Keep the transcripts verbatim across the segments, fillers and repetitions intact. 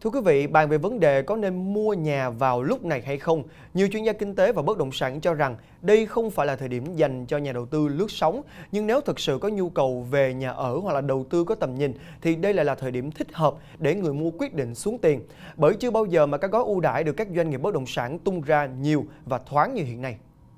Thưa quý vị, bàn về vấn đề có nên mua nhà vào lúc này hay không, nhiều chuyên gia kinh tế và bất động sản cho rằng đây không phải là thời điểm dành cho nhà đầu tư lướt sóng, nhưng nếu thực sự có nhu cầu về nhà ở hoặc là đầu tư có tầm nhìn thì đây lại là thời điểm thích hợp để người mua quyết định xuống tiền. Bởi chưa bao giờ mà các gói ưu đãi được các doanh nghiệp bất động sản tung ra nhiều và thoáng như hiện nay.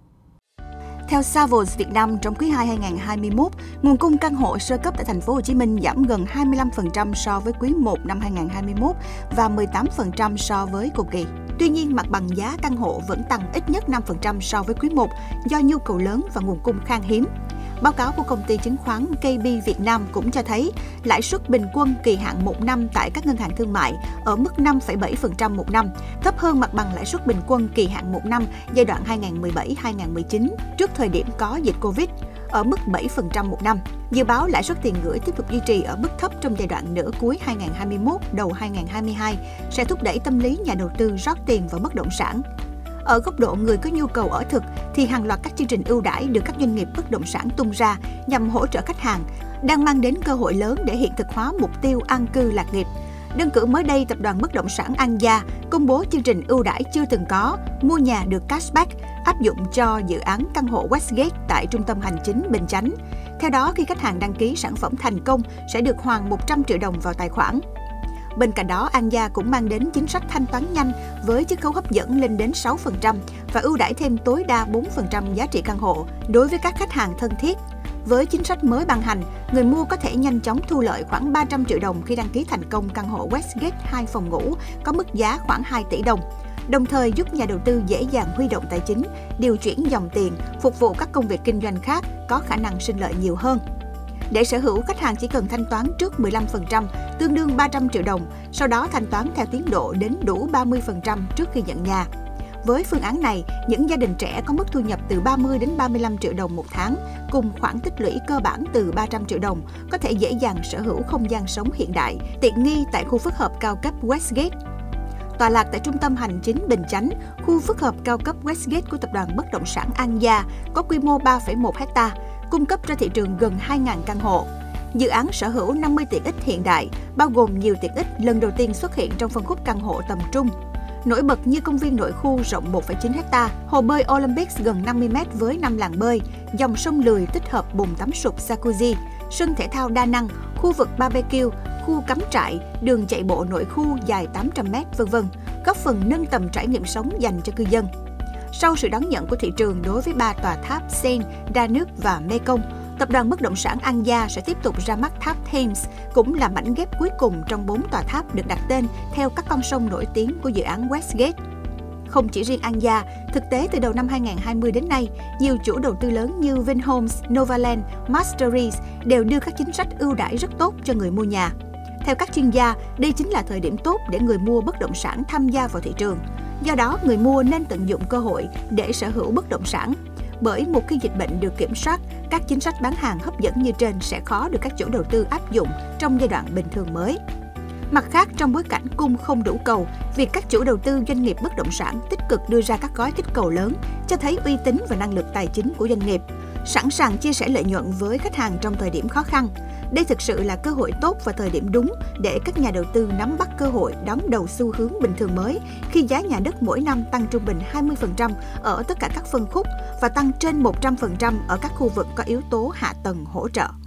Theo Savills Việt Nam, trong quý hai hai nghìn không trăm hai mươi mốt, nguồn cung căn hộ sơ cấp tại thành phố Hồ Chí Minh giảm gần hai mươi lăm phần trăm so với quý một năm hai nghìn không trăm hai mươi mốt và mười tám phần trăm so với cùng kỳ. Tuy nhiên, mặt bằng giá căn hộ vẫn tăng ít nhất năm phần trăm so với quý một do nhu cầu lớn và nguồn cung khan hiếm. Báo cáo của công ty chứng khoán K B Việt Nam cũng cho thấy lãi suất bình quân kỳ hạn một năm tại các ngân hàng thương mại ở mức năm phẩy bảy phần trăm một năm, thấp hơn mặt bằng lãi suất bình quân kỳ hạn một năm giai đoạn hai nghìn không trăm mười bảy đến hai nghìn không trăm mười chín trước thời điểm có dịch Covid ở mức bảy phần trăm một năm. Dự báo lãi suất tiền gửi tiếp tục duy trì ở mức thấp trong giai đoạn nửa cuối hai nghìn không trăm hai mươi mốt, đầu hai nghìn không trăm hai mươi hai sẽ thúc đẩy tâm lý nhà đầu tư rót tiền vào bất động sản. Ở góc độ người có nhu cầu ở thực thì hàng loạt các chương trình ưu đãi được các doanh nghiệp bất động sản tung ra nhằm hỗ trợ khách hàng đang mang đến cơ hội lớn để hiện thực hóa mục tiêu an cư lạc nghiệp. Đơn cử mới đây, tập đoàn bất động sản An Gia công bố chương trình ưu đãi chưa từng có, mua nhà được cashback áp dụng cho dự án căn hộ Westgate tại trung tâm hành chính Bình Chánh. Theo đó, khi khách hàng đăng ký sản phẩm thành công sẽ được hoàn một trăm triệu đồng vào tài khoản. Bên cạnh đó, An Gia cũng mang đến chính sách thanh toán nhanh với chiết khấu hấp dẫn lên đến sáu phần trăm và ưu đãi thêm tối đa bốn phần trăm giá trị căn hộ đối với các khách hàng thân thiết. Với chính sách mới ban hành, người mua có thể nhanh chóng thu lợi khoảng ba trăm triệu đồng khi đăng ký thành công căn hộ Westgate hai phòng ngủ có mức giá khoảng hai tỷ đồng, đồng thời giúp nhà đầu tư dễ dàng huy động tài chính, điều chuyển dòng tiền, phục vụ các công việc kinh doanh khác có khả năng sinh lợi nhiều hơn. Để sở hữu, khách hàng chỉ cần thanh toán trước mười lăm phần trăm, tương đương ba trăm triệu đồng, sau đó thanh toán theo tiến độ đến đủ ba mươi phần trăm trước khi nhận nhà. Với phương án này, những gia đình trẻ có mức thu nhập từ ba mươi đến ba mươi lăm triệu đồng một tháng, cùng khoản tích lũy cơ bản từ ba trăm triệu đồng, có thể dễ dàng sở hữu không gian sống hiện đại, tiện nghi tại khu phức hợp cao cấp Westgate. Tọa lạc tại trung tâm hành chính Bình Chánh, khu phức hợp cao cấp Westgate của tập đoàn bất động sản An Gia có quy mô ba phẩy một héc ta, cung cấp ra thị trường gần hai nghìn căn hộ. Dự án sở hữu năm mươi tiện ích hiện đại, bao gồm nhiều tiện ích lần đầu tiên xuất hiện trong phân khúc căn hộ tầm trung. Nổi bật như công viên nội khu rộng một phẩy chín héc ta, hồ bơi Olympics gần năm mươi mét với năm làn bơi, dòng sông Lười tích hợp bồn tắm sục jacuzzi, sân thể thao đa năng, khu vực barbecue, khu cắm trại, đường chạy bộ nội khu dài tám trăm mét, vân vân, góp phần nâng tầm trải nghiệm sống dành cho cư dân. Sau sự đón nhận của thị trường đối với ba tòa tháp Seine, Đa Nước và Mekong, tập đoàn bất động sản An Gia sẽ tiếp tục ra mắt tháp Thames, cũng là mảnh ghép cuối cùng trong bốn tòa tháp được đặt tên theo các con sông nổi tiếng của dự án Westgate. Không chỉ riêng An Gia, thực tế từ đầu năm hai nghìn không trăm hai mươi đến nay, nhiều chủ đầu tư lớn như Vinhomes, Novaland, Masteries đều đưa các chính sách ưu đãi rất tốt cho người mua nhà. Theo các chuyên gia, đây chính là thời điểm tốt để người mua bất động sản tham gia vào thị trường. Do đó, người mua nên tận dụng cơ hội để sở hữu bất động sản. Bởi một khi dịch bệnh được kiểm soát, các chính sách bán hàng hấp dẫn như trên sẽ khó được các chủ đầu tư áp dụng trong giai đoạn bình thường mới. Mặt khác, trong bối cảnh cung không đủ cầu, việc các chủ đầu tư doanh nghiệp bất động sản tích cực đưa ra các gói kích cầu lớn cho thấy uy tín và năng lực tài chính của doanh nghiệp, sẵn sàng chia sẻ lợi nhuận với khách hàng trong thời điểm khó khăn. Đây thực sự là cơ hội tốt và thời điểm đúng để các nhà đầu tư nắm bắt cơ hội đón đầu xu hướng bình thường mới khi giá nhà đất mỗi năm tăng trung bình hai mươi phần trăm ở tất cả các phân khúc và tăng trên một trăm phần trăm ở các khu vực có yếu tố hạ tầng hỗ trợ.